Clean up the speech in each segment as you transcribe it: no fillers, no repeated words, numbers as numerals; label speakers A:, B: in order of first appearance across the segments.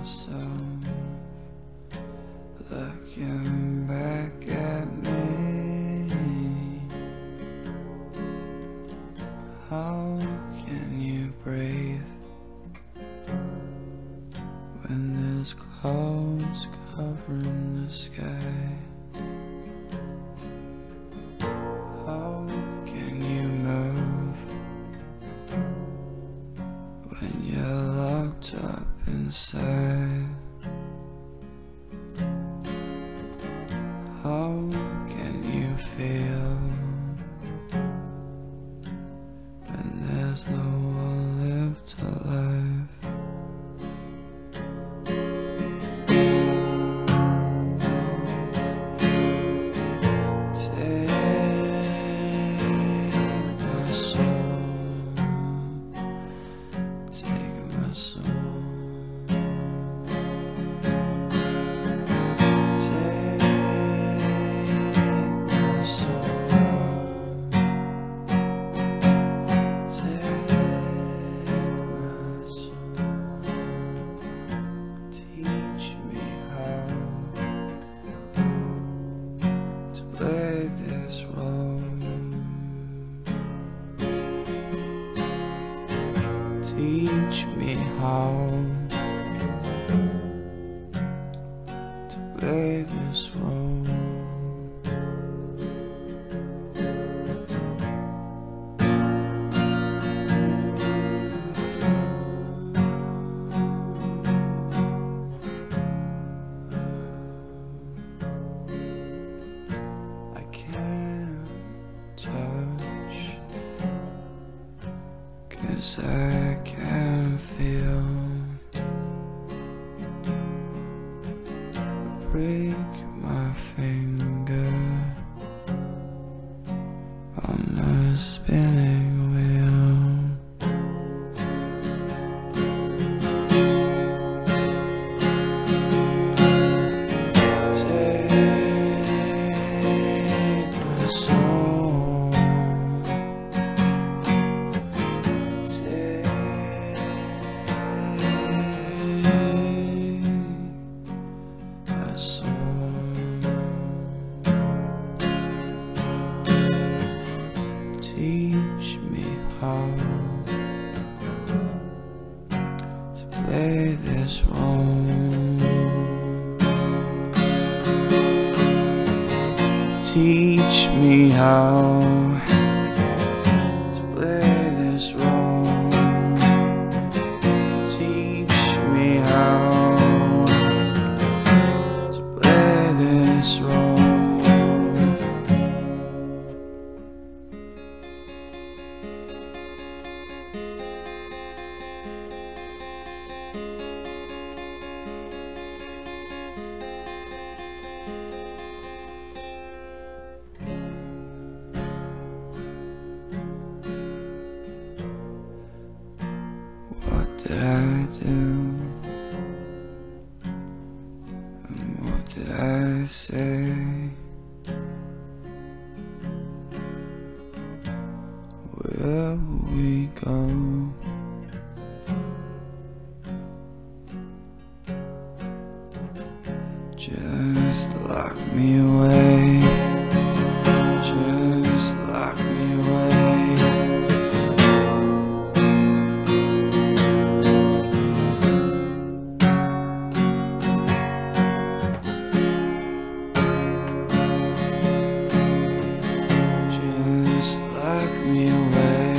A: myself looking back at me. How can you breathe when there's clouds covering the sky? How can you move when you're locked up inside? How can you feel when there's no one left alive? Play this role. Teach me how to play this role. Touch, 'cause I can feel. Break my finger on the spinning wheel. Take my soul. Teach me how to play this role. Teach me how to play this role. Teach me how to play this role. What did I do? And what did I say? Where will we go? Just lock me away. Just lock me away. Just lock me away.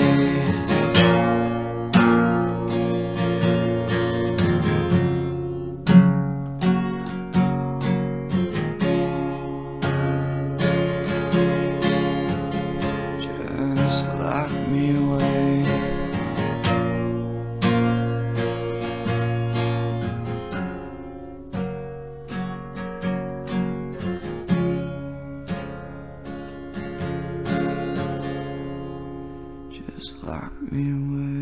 A: Just lock me away. Just lock me away.